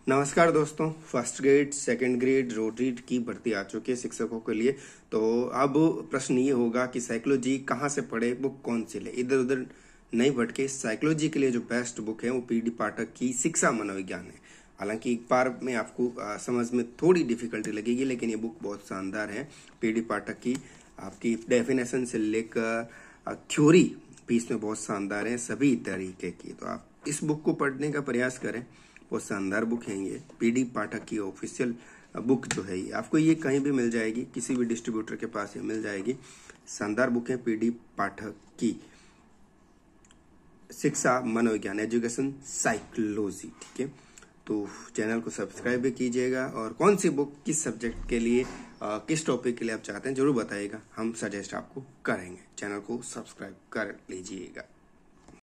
नमस्कार दोस्तों, first grade second grade रोटरी की भर्ती आ चुकी है शिक्षकों के लिए। तो अब प्रश्न ये होगा कि साइकोलॉजी कहाँ से पढ़े, बुक कौन सी ले। इधर उधर नहीं भटके। साइकोलॉजी के लिए जो बेस्ट बुक है वो पीडी पाठक की शिक्षा मनोविज्ञान है। हालांकि एक बार में आपको समझ में थोड़ी डिफिकल्टी लगेगी, लेकिन ये बुक बहुत शानदार है। पीडी पाठक की आपकी डेफिनेशन से लेकर थ्योरी भी इसमें बहुत शानदार है, सभी तरीके की। तो आप इस बुक को पढ़ने का प्रयास करें, बहुत शानदार बुक है ये। पीडी पाठक की ऑफिशियल बुक जो है ये आपको ये कहीं भी मिल जाएगी, किसी भी डिस्ट्रीब्यूटर के पास ये मिल जाएगी। शानदार बुक है पीडी पाठक की शिक्षा मनोविज्ञान, एजुकेशन साइकोलॉजी। ठीक है, तो चैनल को सब्सक्राइब भी कीजिएगा और कौन सी बुक किस सब्जेक्ट के लिए किस टॉपिक के लिए आप चाहते हैं जरूर बताइएगा, हम सजेस्ट आपको करेंगे। चैनल को सब्सक्राइब कर लीजिएगा।